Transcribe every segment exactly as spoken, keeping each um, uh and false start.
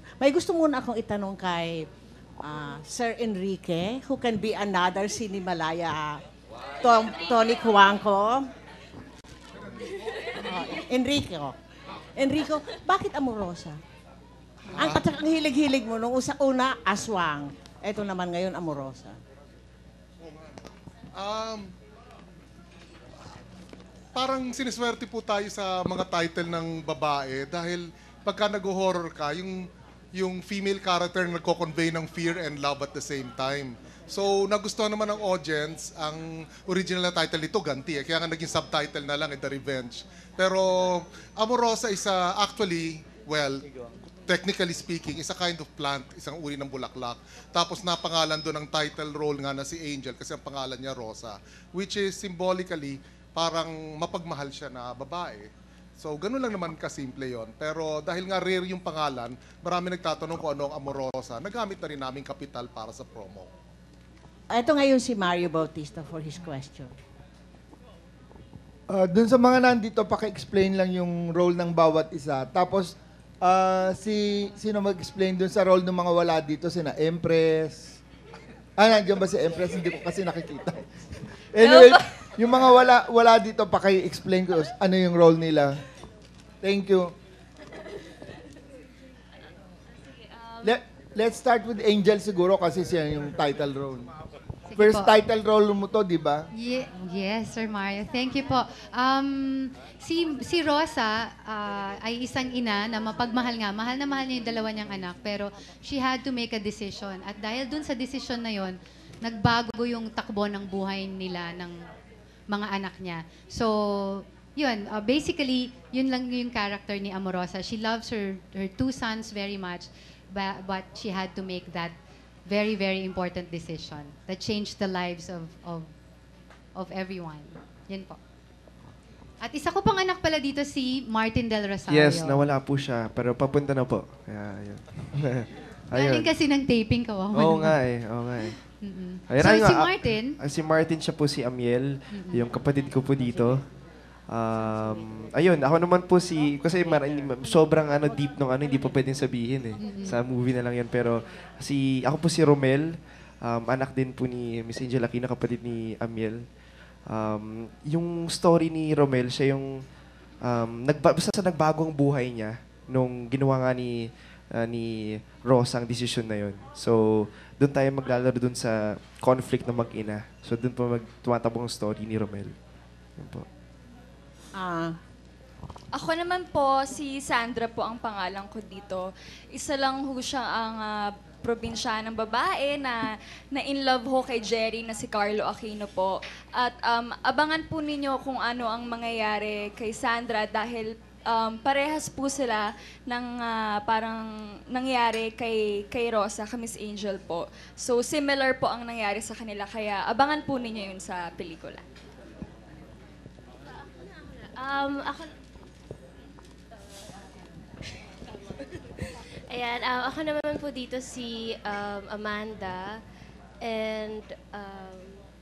May gusto muna akong itanong kay uh, Sir Enrique, who can be another Sinimalaya Tom, Tony Cuanco. Uh, Enrico. Enrico, bakit Amorosa? Ang, at ang hilig-hilig mo, nung usa una, aswang. Ito naman ngayon, Amorosa. Um, parang siniswerte po tayo sa mga title ng babae dahil pagka nag-horror ka, yung, yung female character na nagko-convey ng fear and love at the same time. So, nagustuhan naman ng audience, ang original na title nito, ganti. Eh. Kaya nga naging subtitle na lang, eh, The Revenge. Pero, Amorosa is uh, actually, well, technically speaking, is a kind of plant, isang uri ng bulaklak. Tapos napangalan doon ang title role nga na si Angel kasi ang pangalan niya Rosa, which is symbolically parang mapagmahal siya na babae. So, ganun lang naman kasimple yon. Pero dahil nga rare yung pangalan, marami nagtatanong kung ano ang Amorosa. Nagamit na rin namin kapital para sa promo. Ito ngayon si Mario Bautista for his question. Uh, doon sa mga nandito, paki-explain lang yung role ng bawat isa. Tapos, Uh, si sino mag-explain dun sa role ng mga wala dito? Sina Empress. Ah, nandiyan ba si Empress? Hindi ko kasi nakikita. Anyway, yung mga wala wala dito, paki-explain ko ano yung role nila. Thank you. Let, let's start with Angel siguro kasi siya yung title role. Sige First po. title role mo to, di ba? Ye- yes, Sir Mario. Thank you po. Um, si, si Rosa uh, ay isang ina na mapagmahal nga. Mahal na mahal niya yung dalawa niyang anak. Pero she had to make a decision. At dahil dun sa decision na yon, nagbago yung takbo ng buhay nila ng mga anak niya. So, yun. Uh, basically, yun lang yung character ni Amorosa. She loves her, her two sons very much. But, but she had to make that very, very important decision that changed the lives of of of everyone. Yan po. At isa ko pang anak pala dito si Martin Del Rosario. Yes, nawala po siya, pero papunta na po. Kaya, yun. Galing kasi ng taping, kawawa. Oo nga eh, oo nga eh. Mm-mm. Ayun, So, ayun si nga, Martin, ah, si Martin siya po si Amiel, yung kapatid ko po dito. Um, ayun, ako naman po si, kasi mar- sobrang ano, deep nung ano, hindi pa pwedeng sabihin eh. Sa movie na lang yan. Pero si, ako po si Romel, um, anak din po ni Miss Angel Aquino, kapatid ni Amiel. Um, yung story ni Romel, siya yung, um, nagba- basta sa nagbagong buhay niya, nung ginawa nga ni, uh, ni Rosa ang desisyon na yun. So, doon tayo maglalaro doon sa conflict ng mag-ina. So, doon po mag tumatabong ang story ni Romel. Yun po. Ah, Ako naman po, si Sandra po ang pangalan ko dito. Isa lang ho siya ang uh, probinsyanang babae na na in love ho kay Jerry na si Carlo Aquino po. At um, abangan po ninyo kung ano ang mangyayari kay Sandra dahil um, parehas po sila ng uh, parang nangyari kay, kay Rosa, kay Miss Angel po. So similar po ang nangyari sa kanila kaya abangan po ninyo yun sa pelikula. Um, ako... Ayan, um, ako naman po dito si um, Amanda. And, um,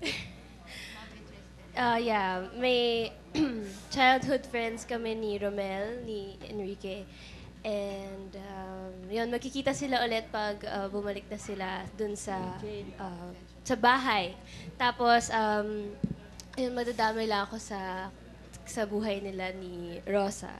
uh, yeah, may childhood friends kami ni Romel, ni Enrique. And, um, yun, magkikita sila ulit pag uh, bumalik na sila dun sa, uh, sa bahay. Tapos, um, yun, madadamay lang ako sa sa buhay nila ni Rosa.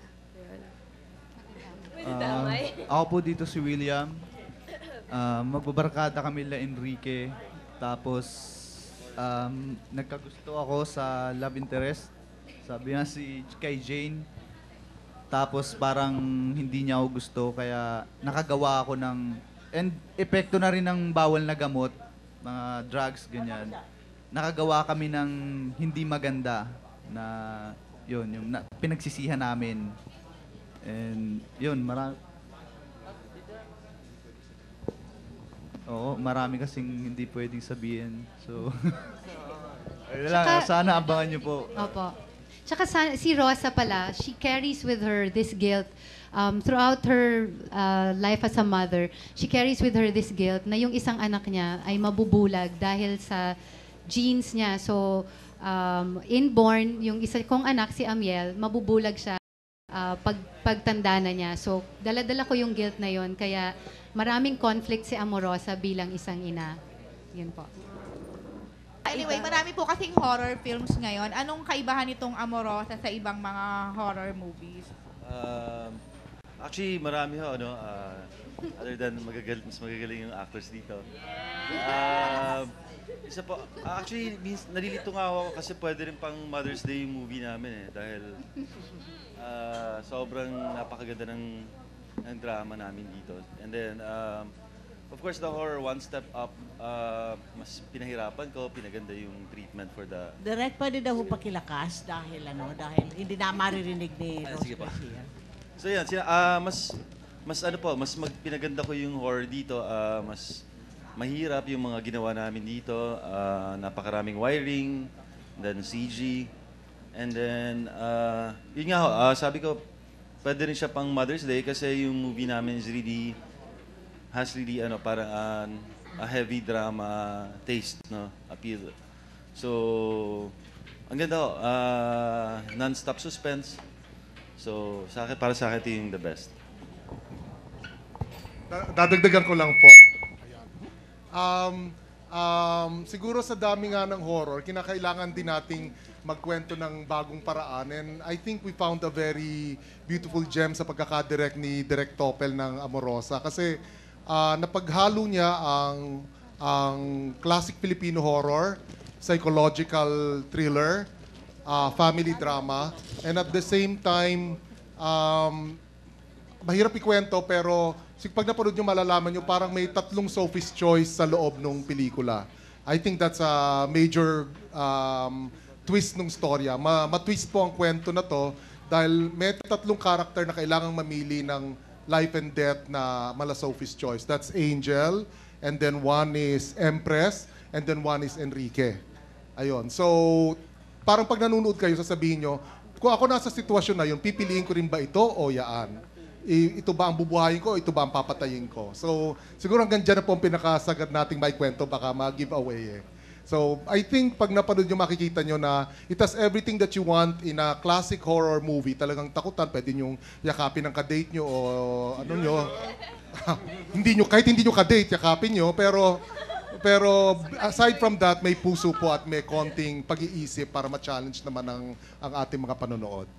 Uh, ako po dito si William. Uh, magbabarkada kami la Enrique. Tapos, um, nagkagusto ako sa love interest. Sabi nga si kay Jane. Tapos parang hindi niya ako gusto. Kaya nakagawa ako ng... And epekto na rin ng bawal na gamot. Mga drugs, ganyan. Nakagawa kami ng hindi maganda na... Yun, yung na, pinagsisihan namin. And yun, marami. Oo, marami kasing hindi pwedeng sabihin. So, ayun lang, Tsaka- sana abangan niyo po. Opo. Tsaka sa, si Rosa pala, she carries with her this guilt um, throughout her uh, life as a mother. She carries with her this guilt na yung isang anak niya ay mabubulag dahil sa genes niya. So, um, inborn, yung isa kong anak, si Amiel, mabubulag siya uh, pag, pagtanda na niya. So, dala-dala ko yung guilt na yon. Kaya, maraming conflict si Amorosa bilang isang ina. Yun po. Anyway, marami po kasing horror films ngayon. Anong kaibahan nitong Amorosa sa ibang mga horror movies? Um, actually, marami ho, ano, uh, other than magagal mas magagaling yung actors dito. Um, isa po, actually, means, nalilito nga ako kasi pwede rin pang Mother's Day yung movie namin eh. Dahil uh, sobrang napakaganda ng, ng drama namin dito. And then, um, of course, the horror one step up, uh, mas pinahirapan ko, pinaganda yung treatment for the... Direk, pwede daw ho pakilakas dahil ano, dahil hindi na maririnig ni Ah, Rose sige po. Garcia. So yan, sina, ah, mas, mas ano po, mas mag, pinaganda ko yung horror dito, ah, mas mahirap yung mga ginawa namin dito, ah, napakaraming wiring, then C G, and then, ah, yun nga ho, ah, sabi ko, pwede rin siya pang Mother's Day kasi yung movie namin is really, has really ano parang uh, a heavy drama taste, no, appeal. So ang ganda ho, uh, non-stop suspense. So sa akin, para sa akin ito yung the best. Da- Dadagdagan ko lang po. Um, um, siguro sa dami nga ng horror, kinakailangan din nating magkwento ng bagong paraan. And I think we found a very beautiful gem sa pagkakadirect ni Direk Topel ng Amorosa. Kasi uh, napaghalo niya ang, ang classic Filipino horror, psychological thriller, uh, family drama, and at the same time, um, mahirap ikwento pero sig pag napanood nyo, malalaman nyo parang may tatlong Sophie's Choice sa loob ng pelikula. I think that's a major um, twist ng storya. Ma- ma-twist po ang kwento na to dahil may tatlong karakter na kailangang mamili ng life and death na mala Sophie's Choice. That's Angel, and then one is Empress, and then one is Enrique. Ayun. So, parang pag nanonood kayo, sasabihin nyo, kung ako nasa sitwasyon na yun, pipiliin ko rin ba ito o yaan? I- ito ba ang bubuhayin ko o ito ba ang papatayin ko? So, siguro hanggang dyan na po ang pinakasagad nating may kwento, baka ma-giveaway eh. So, I think pag napanood nyo, makikita nyo na it has everything that you want in a classic horror movie. Talagang takutan, pwede nyong yakapin ng kadate nyo o ano nyo. hindi nyo, kahit hindi nyo kadate, yakapin nyo. Pero, pero aside from that, may puso po at may konting pag-iisip para ma-challenge naman ang, ang ating mga panonood.